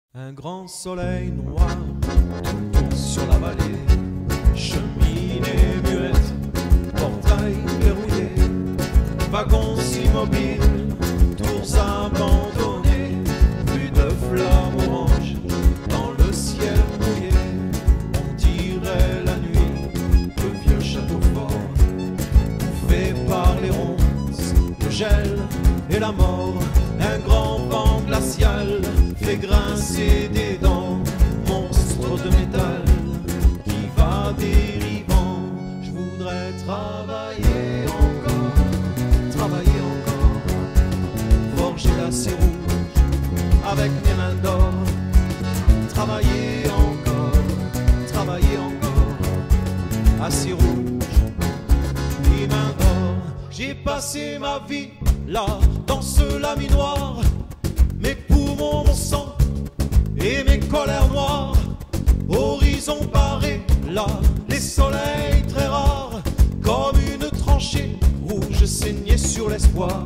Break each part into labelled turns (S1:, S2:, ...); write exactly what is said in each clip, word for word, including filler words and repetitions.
S1: Un grand soleil noir tombe sur la vallée, cheminée muette, portail verrouillé, wagons immobiles, tours abandonnées, plus de flammes oranges dans le ciel mouillé. On dirait la nuit, le vieux château fort, bouffé par les ronces, le gel et la mort. Un grand vent glacial fait grincer des dents, monstre de métal qui va dérivant. Je voudrais travailler encore, travailler encore, forger l'acier rouge avec mes mains d'or. Travailler encore, travailler encore, acier rouge, mes mains d'or. J'ai passé ma vie là, dans ce laminoir, mes poumons, mon sang et mes colères noires. Horizon barré, là, les soleils très rares, comme une tranchée rouge saignée sur l'espoir.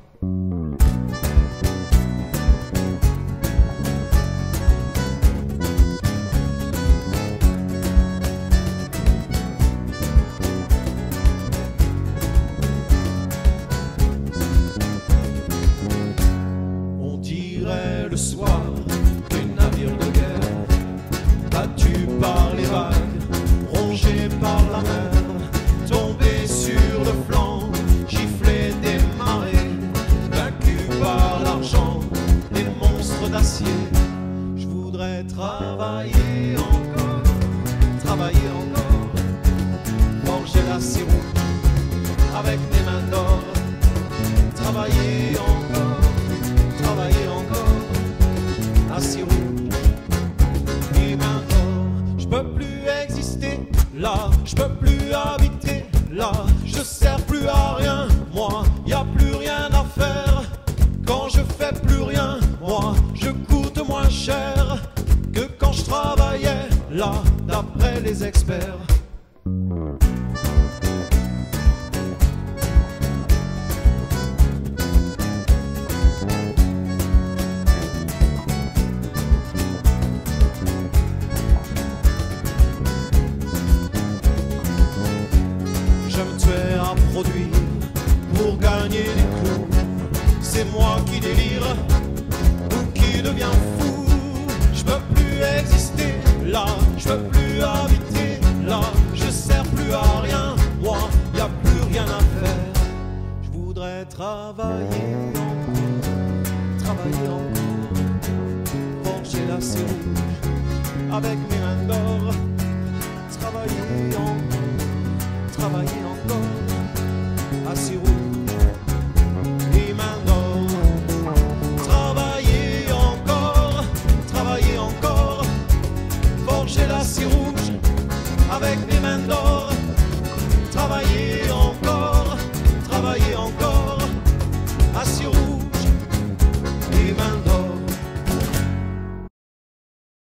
S1: Le soir, des navires de guerre, battus par les vagues, rongés par la mer, tombés sur le flanc, giflés des marées, vaincus par l'argent, des monstres d'acier. Je voudrais travailler encore, travailler encore, forger l'acier rouge avec mes mains d'or. Travailler encore, travailler encore, acier rouge, mes mains d'or. Je peux plus exister là, je peux plus habiter là, je sers plus à rien, moi, y a plus rien à faire. Quand je fais plus rien, moi, je coûte moins cher que quand je travaillais là, d'après les experts. Je me tuais à produire pour gagner des clous. C'est moi qui délire ou qui deviens fou. Je peux plus exister là, je peux plus habiter là, je sers plus à rien, moi, y a plus rien à faire. Je voudrais travailler encore, travailler encore, forger l'acier rouge avec mes mains d'or. Travailler encore, travailler encore, acier rouge.